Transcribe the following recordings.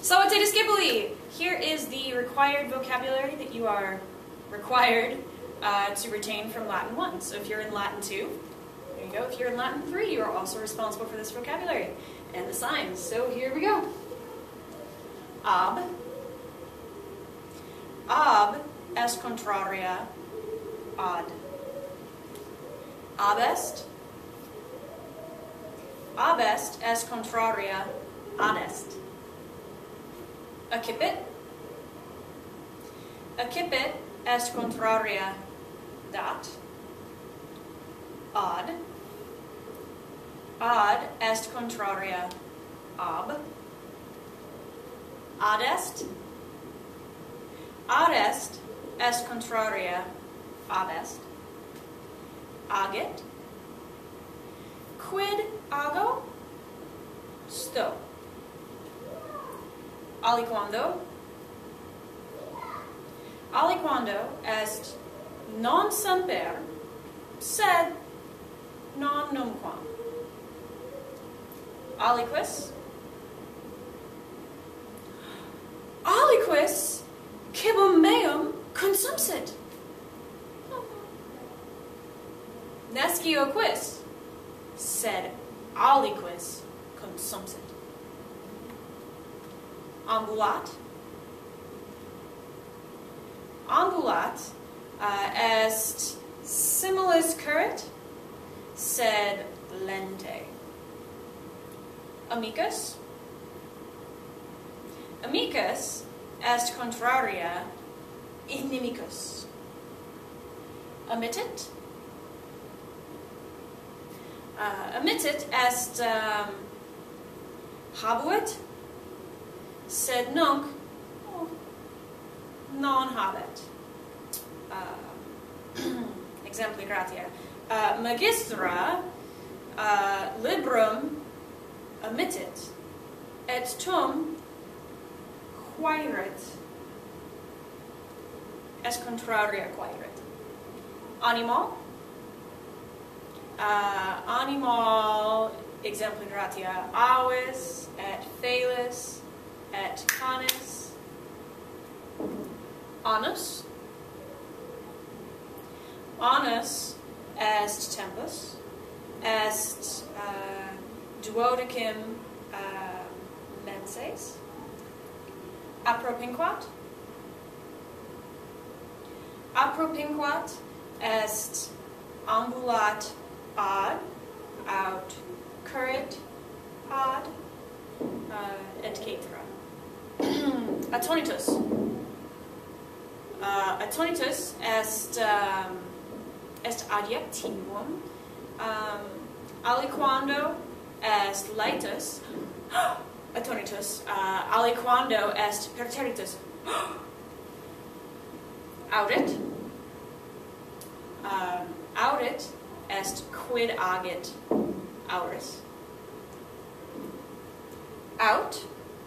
Salve Discipuli! Here is the required vocabulary that you are required to retain from Latin 1. So if you're in Latin 2, there you go. If you're in Latin 3, you are also responsible for this vocabulary and the signs. So here we go. Ab. Ab est contraria ad. Ab est. Ab est contraria ad est. Accipit. Accipit est contraria dat. Ad. Ad est contraria ab. Ad est. Ad est contraria ab est. Agit. Quid ago? Sto. Aliquando. Aliquando est non semper, sed non numquam. Aliquis. Aliquis cibum meum consumsit. Nescio quis, sed aliquis consumsit. Ambulat. Ambulat est similis currit, sed lente. Amicus. Amicus est contraria inimicus. Amittit. Amittit est habuit, sed nunc non habet. Exempli gratia. Magistra librum amittit, et tum quaerit. Est contraria quaerit. Animal. Animal, exempli gratia, avis, et felis, et canis. Anus. Anus est tempus, est duodecim menses. Apropinquat. Apropinquat est ambulat ad, aut currit ad, et cetera. Attonitus. Attonitus est adjectivum. Aliquando est laetus. Attonitus. Aliquando est perterritus. Audit. Audit est quid agit auris. Out.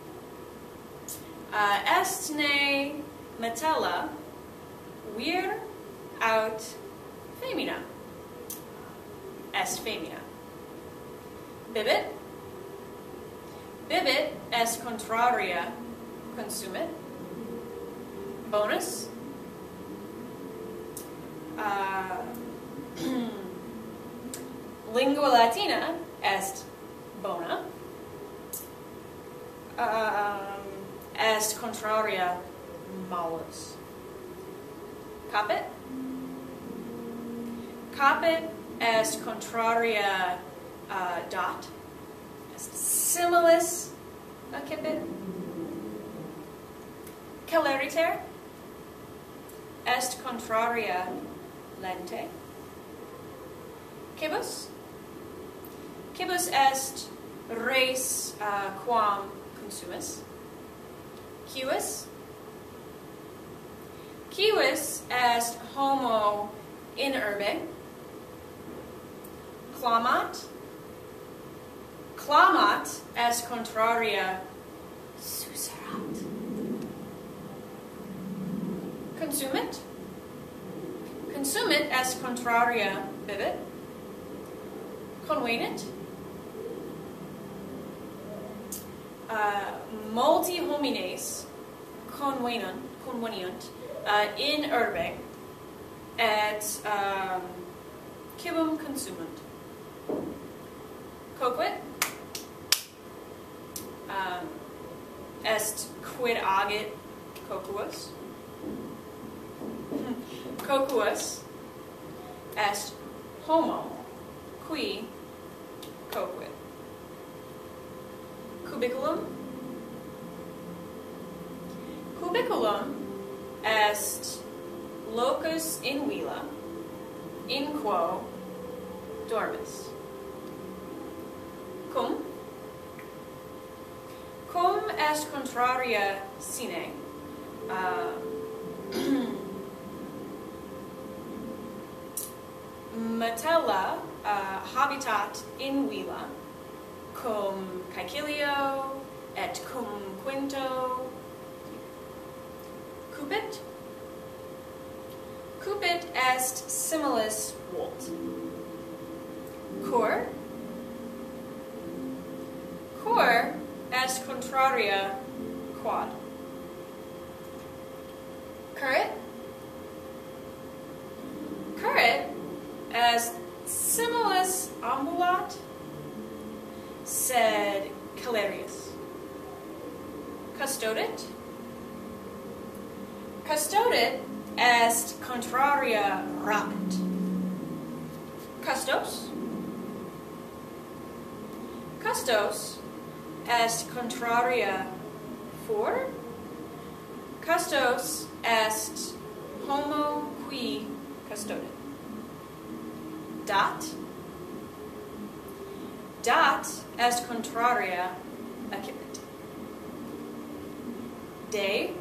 Est ne metella vir aut femina. Est femina. Bibit. Bibit est contraria consumit. Bonus. Lingua Latina est bona. Est contraria malus. Capit. Capit est contraria dat. Est similis accipit. Celeriter est contraria lente. Cibus. Cibus est res quam consumus. Civis. Civis est homo in urbe. Clamat. Clamat est contraria suserat. Consumit. Consumit est contraria bibit. Convenient. multi homines conveniunt in urbe et cibum consumunt. Coquit est quid agit coquus. Coquus est homo qui coquit. Cubiculum. Cubiculum est locus in villa in quo dormis. Cum est contraria sine Metella habitat in villa cum Caecilio et cum Quinto. Cupit. Cupit est similis volt. Cor est contraria quad. Currit est similis ambulat, sed celerius. Custodit est contraria rapit. Custos est contraria for. Custos est homo qui custodit. Dat est contraria accipit. De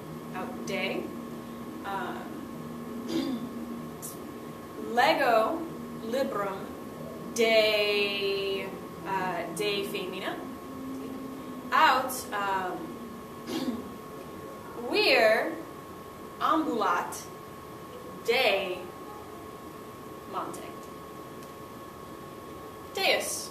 lego librum de femina aut vir ambulat de monte. Deus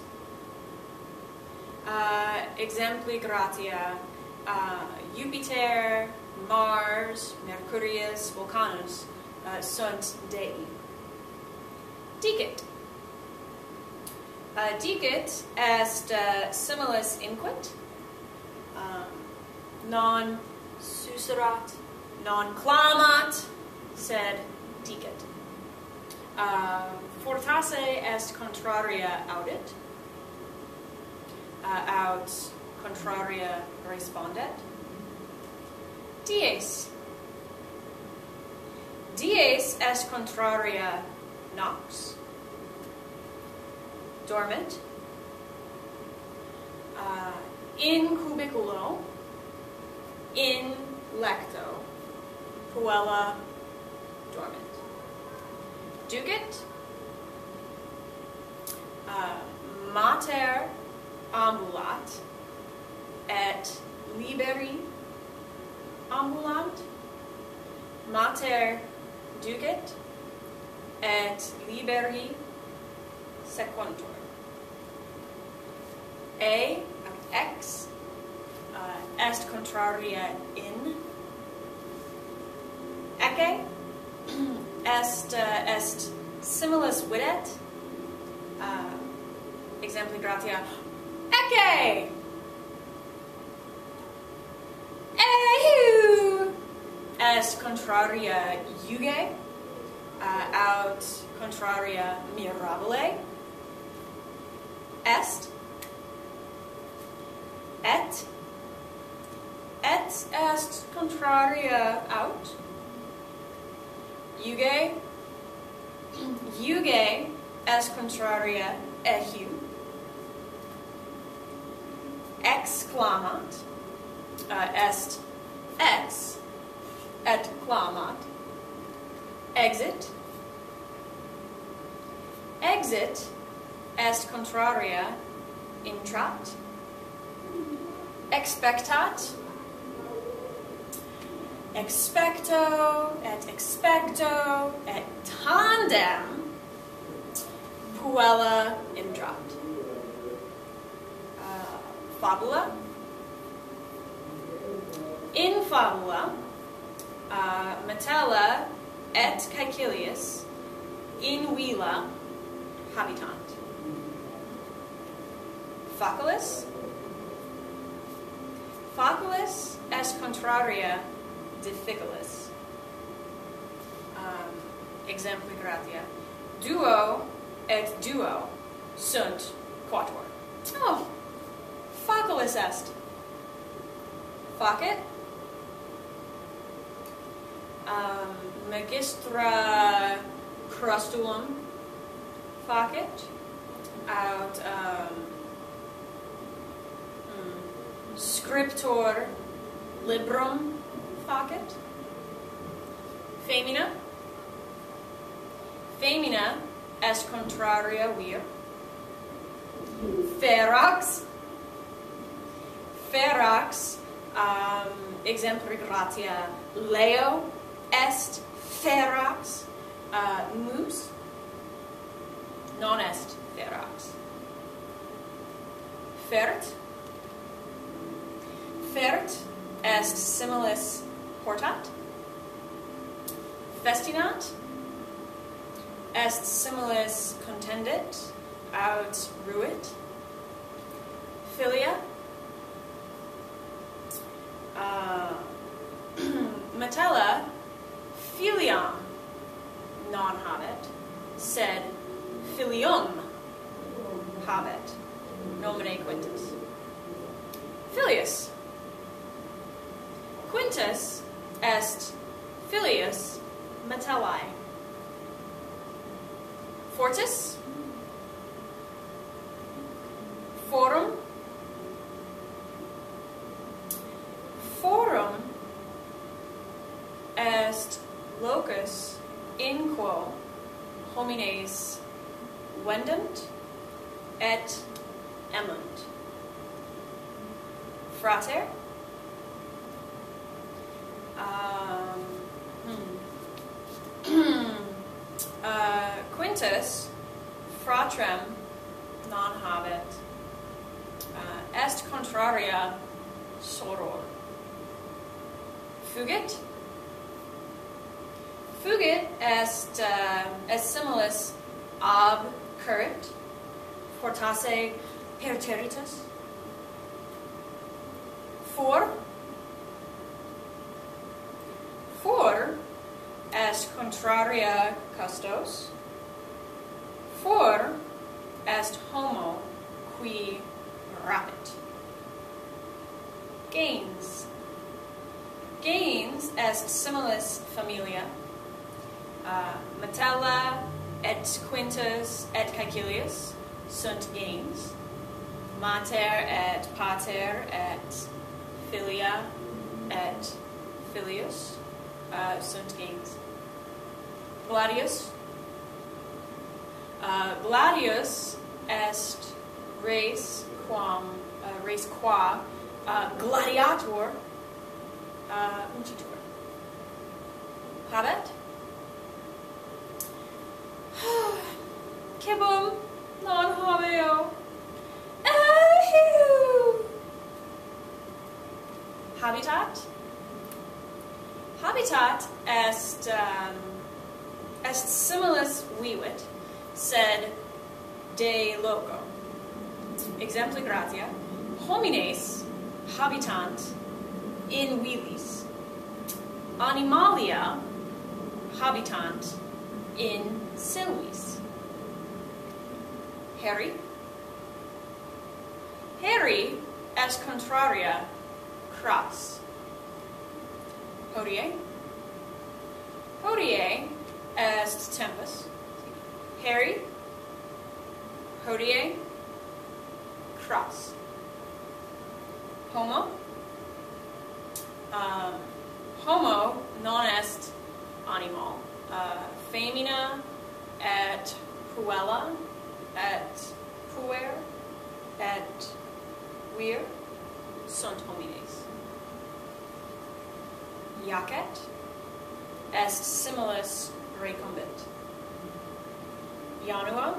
exempli gratia Jupiter, Mars, Mercurius, Vulcanus sunt Dei. Dicit est similis inquit, non susurrat, non clamat, sed dicit. Fortasse est contraria audit, aut contraria respondet. Dies est contraria nox. Dormit in cubiculo, in lecto, puella dormit. Ducit mater ambulat et liberi ambulant. Mater ducit et liberi sequuntur. Ex est contraria in. Ecce est similis videt. Exempli gratia. Ecce ehu est contraria iuge, aut contraria mirabile. Est est contraria aut. Iuge est contraria ehu. Exclamat est ex et clamat. Exit est contraria intrat. Expectat expecto et tandem puella intrat. Fabula In fabula, Metella et Caecilius in villa habitant. Facilis. Facilis est contraria difficilis. Exempli gratia. Duo et duo sunt quatuor. Oh, facilis est. Facit. Magistra crustulum facit. Aut scriptor librum facit. Femina. Femina est contraria vir. Ferax. Ferax, exempli gratia, Leo est ferax, mus non est ferax. Fert. Fert est similis portat. Festinat est similis contendit aut ruit. Filia. Metella filiam non habet, sed filium habet, nomine Quintus. Filius. Quintus est filius Metellae. Fortis. Forum. Forum est locus in quo homines vendunt et emunt. Frater. Quintus fratrem non habet, est contraria soror. Fugit. Fugit est similis ab currit, fortasse perterritus. For. For est contraria custos. For est homo qui rapit. Gains. Gains est similis familia. Metella et Quintus et Caecilius sunt gains. Mater et pater et filia et filius sunt gains. Gladius. Gladius est res qua gladiator uncitur. Habet. Cibum non habeo. Habitat. Habitat est similis vivit, sed de loco. Exempli gratia. Homines habitant in vilis. Animalia habitant in silvis. Heri. Heri est contraria cras. Hodie. Hodie est tempus. Heri. Hodie. Cras. Homo. Homo non est animal. Femina et puella et puer et vir sunt homines. Iacet est similis recumbit. Janua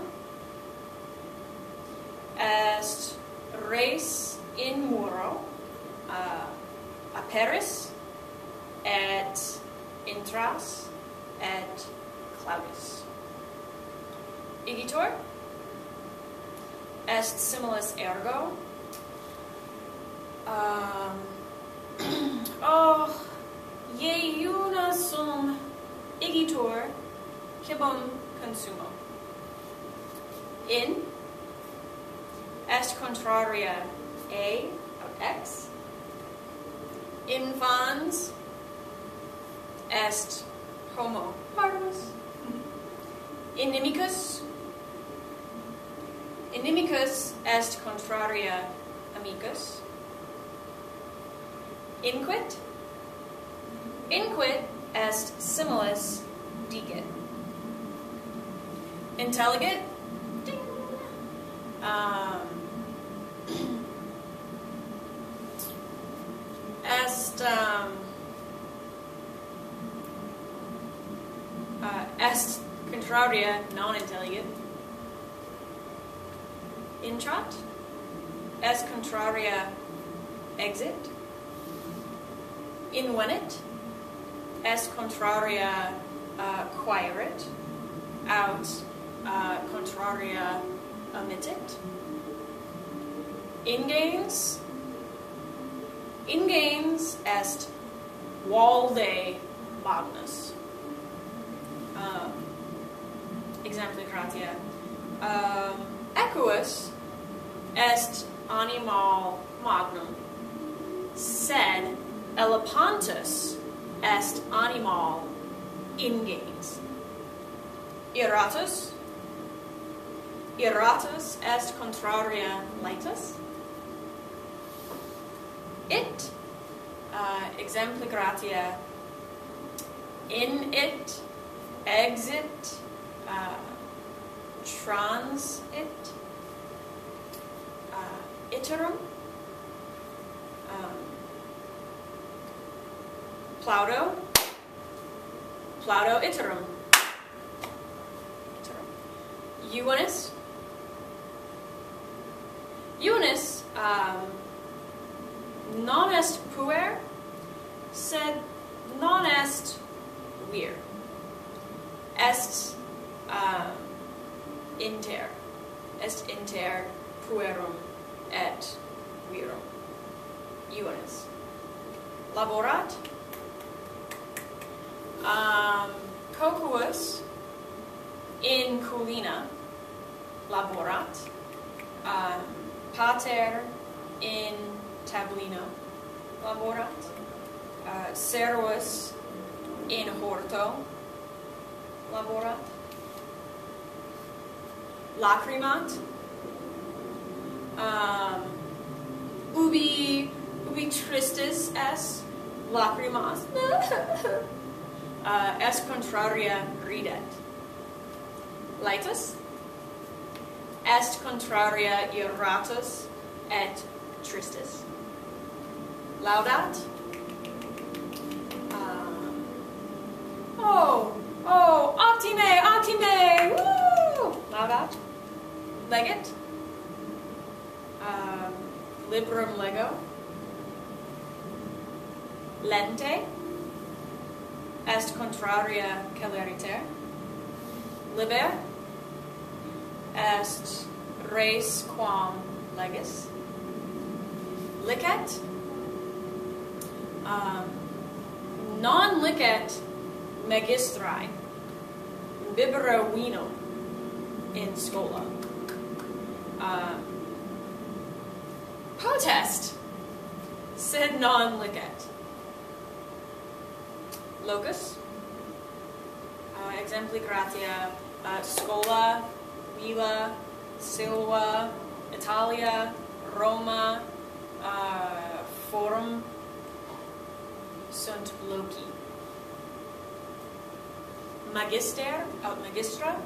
est res in muro aperis et intras et claudis. Igitur est similis ergo. Je una sum igitur cibum consumo. In est contraria A aut X. Infans est homo parvus. Inimicus est contraria amicus. Inquit est similis dicit. Intelligit ding, est contraria non intelligit. Intrat est contraria exit. Invenit est contraria quaerit aut contraria omittit. Ingens est valde magnus. Exempli gratia. Equus est animal magnum, sed elepantus est animal ingens. Iratus est contraria laetus. It, exempli gratia, in it, exit, transit, iterum, plaudo iterum. Uinus non est puer, sed non est vir. Est inter puerum et virum. Uinus. Laborat. Coquus in culina laborat. Pater in tablino laborat. Servus in horto laborat. Lacrimat. Ubi tristis est lacrimas. Est contraria ridet. Laetus est contraria iratus et tristis. Laudat. Optime, woo! Laudat. Legit. Librum lego. Lente est contraria celeriter. Liber est res quam legis. Licet non licet magistrae bibera vinum in schola. Potest sed non licet. Locus exempli gratia Schola, Villa, Silva, Italia, Roma, Forum sunt loci. Magister aut magistra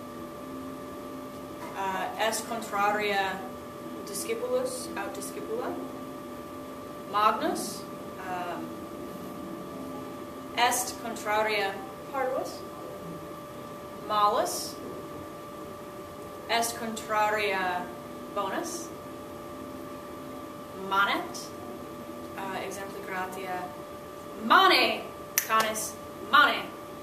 est contraria discipulus aut discipula. Magnus est contraria parvus. Malus est contraria bonus. Manet exempli gratia. Mane, canis, mane.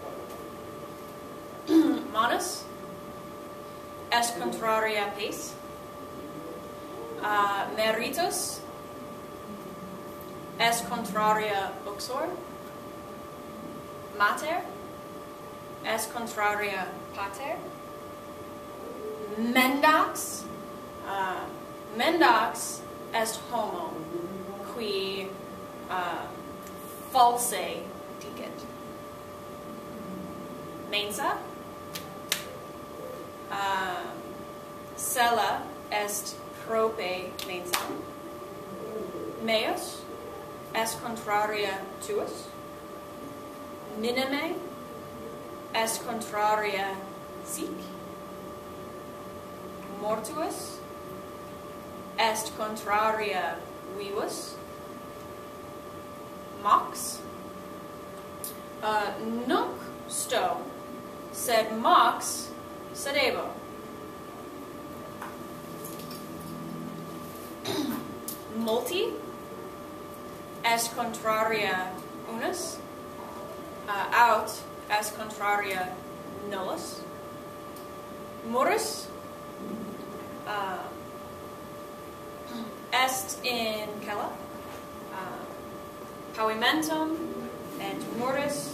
Manus, est contraria pes. Meritus, est contraria uxor. Mater, est contraria pater. Mendax, mendax est homo, qui false dicet. Mensa, sella est prope mensa. Meus est contraria tuus. Minime est contraria sic. Mortuus est contraria vivus. Mox, nunc sto, sed mox sedebo. Multi est contraria unus. Aut est contraria nullus. Morus est in cella. Pavimentum et morus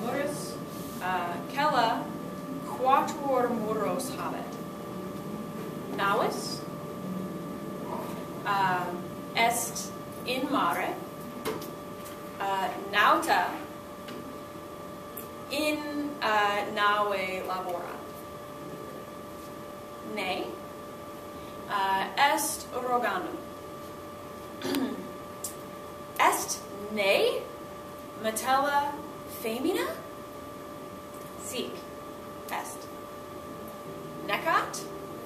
cella quatuor muros habet. Navis est in mare. Nauta in nave laborat. Ne est roganum. Est ne metella femina? Sic est. Necat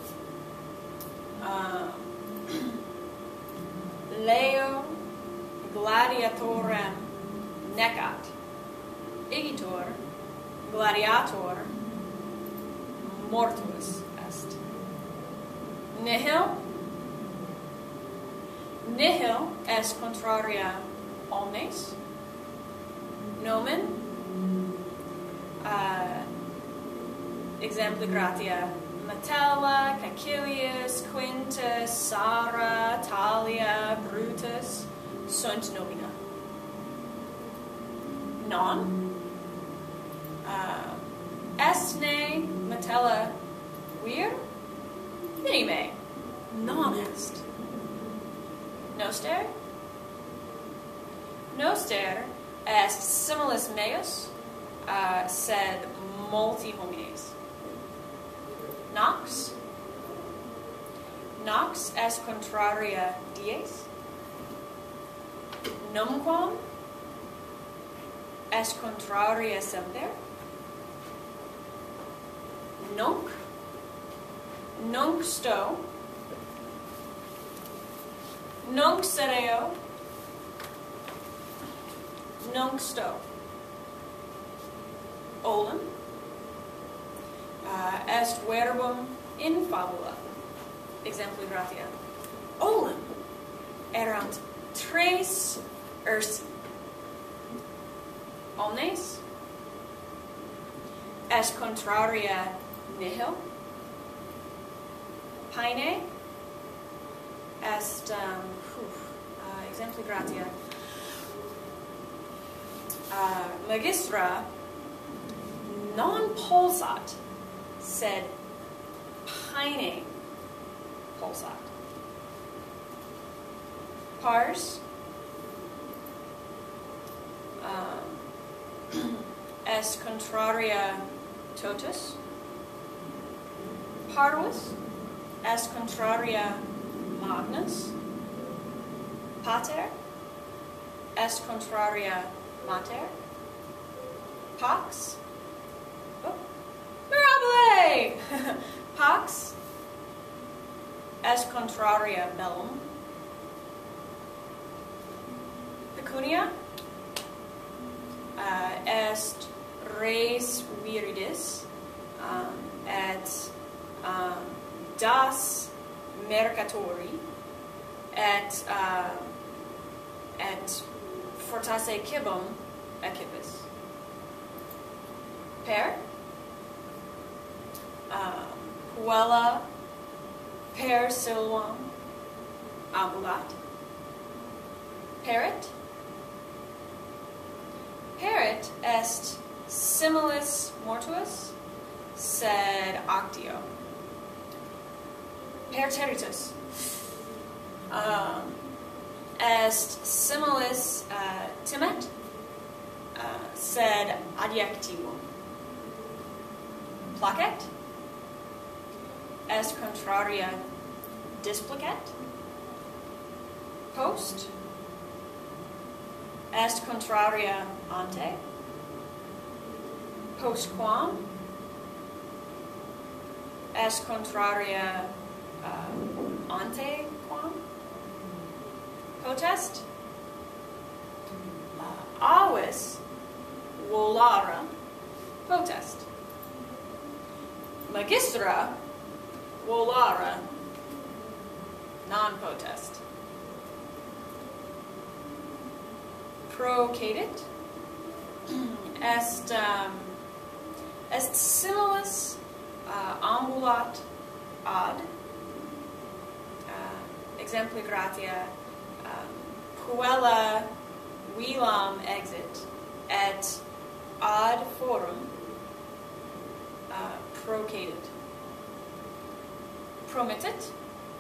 Leo gladiatorem necat. Igitur gladiator mortuus est. Nihil est contraria omnes. Nomen exempli gratia Metella, Caecilius, Quintus, Sara, Talia, Brutus sunt nomina. Non est ne Metella vir? Minime non est. Noster est similis meus, sed multi homines. Nox est contraria dies. Numquam est contraria semper. Nunc sto. Nunc sereo. Nunc sto. Olim est verbum in fabula. Exempli gratia. Olim erant tres ursi. Omnes est contraria nihil. Paine est exempli gratia. Magistra non pulsat, sed paine pulsat. Pars est contraria totus. Parvus est contraria magnus. Pater est contraria mater. Pax mirabile. Pax est contraria bellum. Pecunia est res viridis, et das mercatori, et fortasse cibum equipus. Per. Puella per silvam ambulat. Perit. Perit est similis mortuus, sed actio. Perteritus. Est similis timet, sed adjectivum. Placet. Est contraria displicet. Post. Est contraria ante. Postquam. Est contraria antequam. Potest. Avis volara potest. Magistra volara non potest. Procedit est similis ambulat ad exempli gratia puella velam exit et ad forum procedit. Promittit.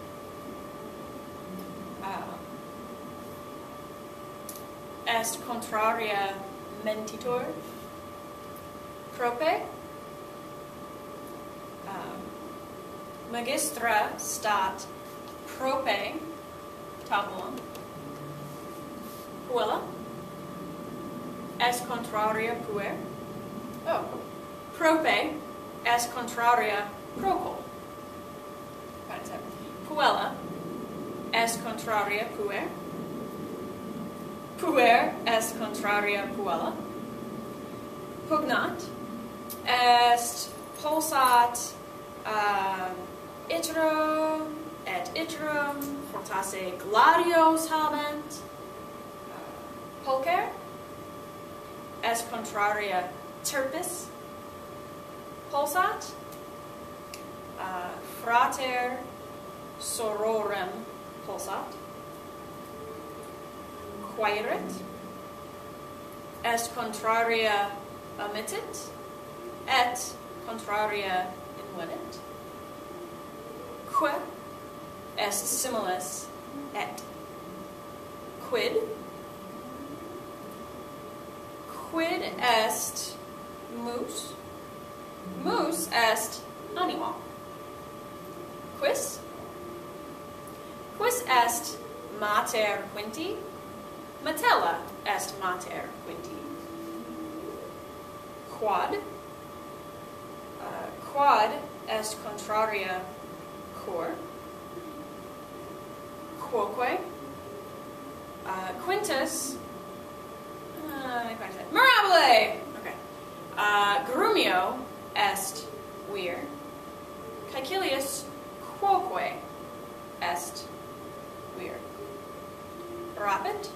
Est contraria mentitor. Prope. Magistra stat prope tabulum. Puella. Est contraria puer. Oh. Prope est contraria procol. Puella est contraria puer. Puer est contraria puella. Pugnat est pulsat iterum et iterum fortasse gladios habent. Pulcher est contraria turpis. Pulsat frater sororem pulsat. Quaerit est contraria omittit et contraria invenit. Que est similis et quid. Quid est mus. Mus est animal. Quis. Quis est mater quinti. Matella est mater quinti. Quad. Quad est contraria cor. Quoque. Quintus. Mirabile! Okay. Grumio est vir. Caecilius quoque est vir. Rapit.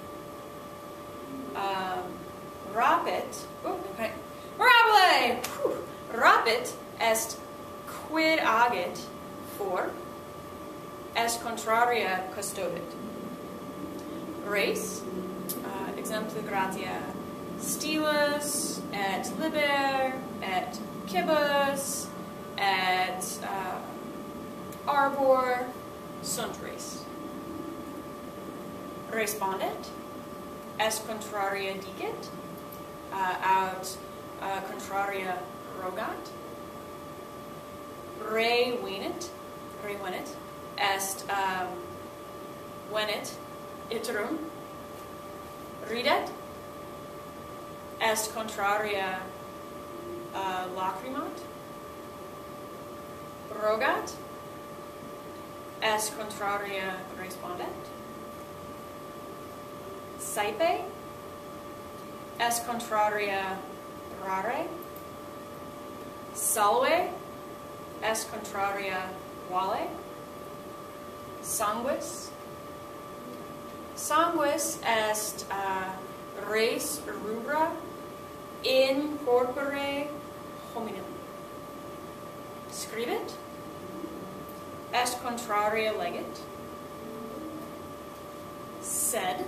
Rapit. Oh, okay. Mirabile! Rapit est quid agit for. Est contraria custodit. Res. Exempli gratia stilus et liber et cibus et arbor sunt res. Respondet est contraria dicit aut contraria rogat. Revenit est venit iterum. Ridet est contraria lacrimat. Rogat est contraria respondet. Saepe est contraria rare. Salve est contraria vale. Sanguis Sanguis est res rubra in corpore hominum. Scribit est contraria legit. Sed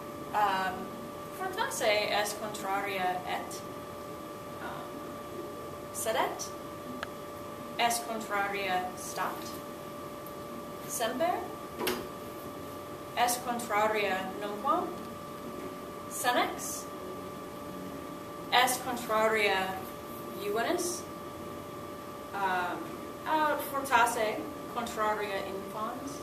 fortasse est contraria et. Sedet est contraria stat. Semper est contraria nunquam. Senex est contraria juvenis. Fortasse contraria infans.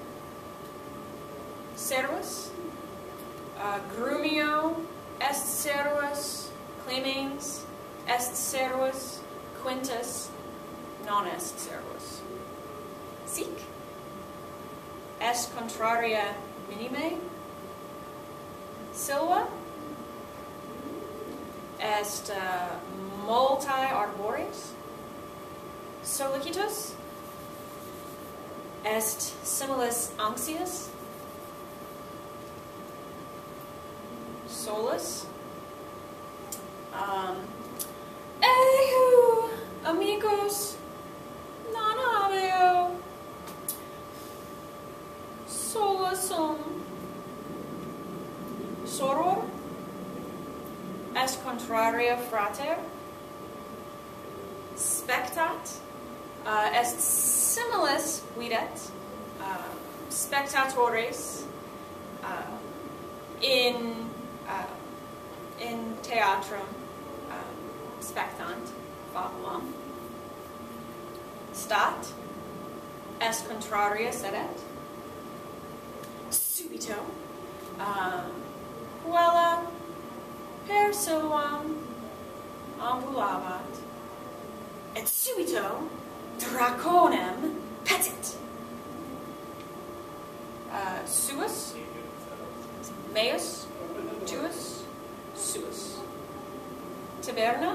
Servus grumio est servus clemens est servus quintus non est servus. Sic est contraria minime. Silva est multi arboris. Solicitus est similis anxius. Solus ehu amicos non habeo solusum. Soror est contraria frater. Spectat est similis videt spectatores in theatrum spectant fabulam. Stat est contraria sedet. Subito puella per silvam ambulabat et subito draconem petit. Suis meus tuus suis. Taberna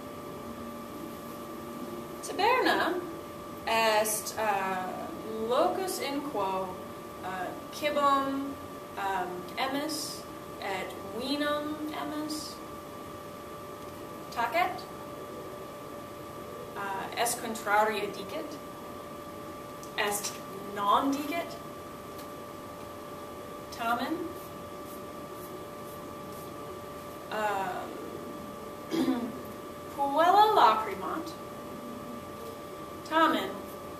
est locus in quo cibum emis et vinum emis. Tacet est contraria dicit. Est non dicit. Tamen puella lacrimant. Tamen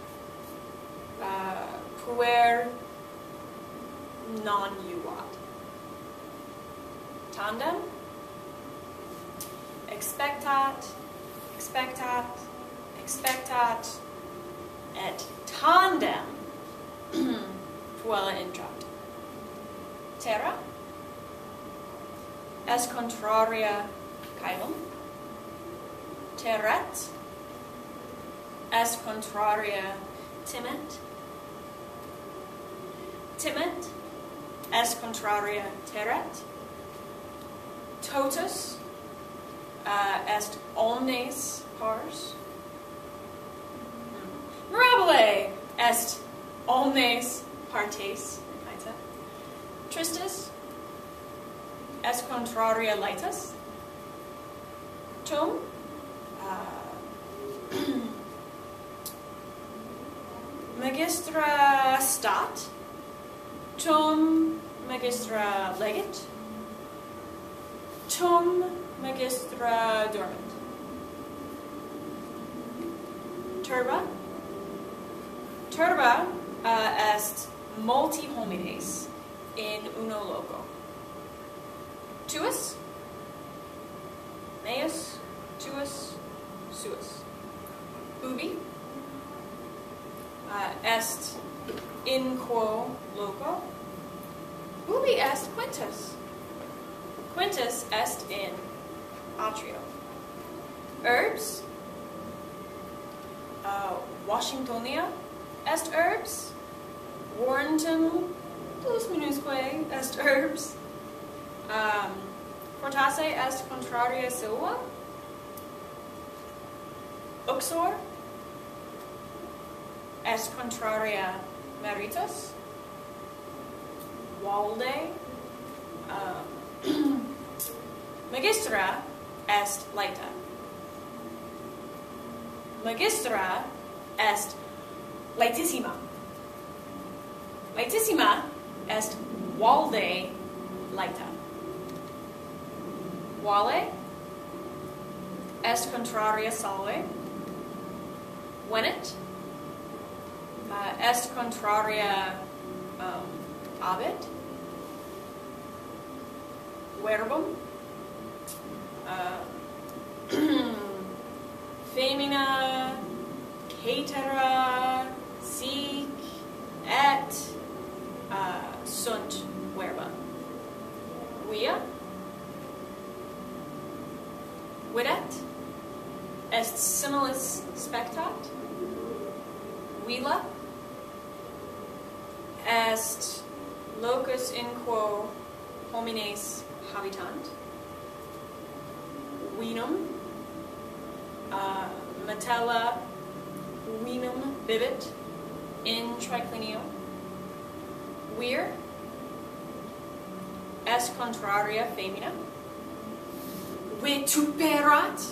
puer non juvat. Tandem expectat et tandem puella intrat. Terra est contraria caelum. Terret est contraria timet. Timet est contraria terret. Totus est omnes pars. Mirabile est omnes partes. Tristis est contraria laetus. Tum magistra stat. Tum magistra legit. Tum magistra dormit. Turba est multi homines in uno loco. Tuus meus tuus suis. Ubi est in quo loco. Ubi est Quintus. Quintus est in atrio. Herbs Washingtonia est herbs. Warrenton plus minusque est herbs. Fortasse est contraria silva. Uxor est contraria meritus. valde. Magistra est laeta. Magistra est laetissima. Laetissima est valde laeta. Vale est contraria salve. Venet est contraria habet. Verbum femina caetera sic et sunt verba. Via videt est similis spectat. Vila est locus in quo homines habitant. Venum Metella venum bibit in triclinio. Vir est contraria femina. Vituperat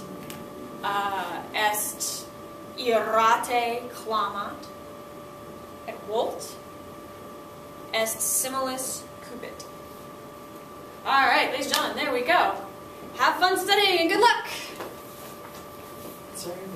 est irate clamat. Et volt est similis cupit. All right, ladies and gentlemen, there we go. Have fun studying and good luck! Sorry.